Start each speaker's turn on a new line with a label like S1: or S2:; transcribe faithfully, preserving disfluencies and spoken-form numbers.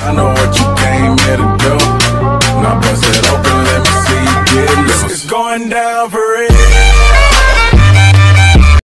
S1: I know what you came here to do. Now bust it open, let me see you get loose. It's going down for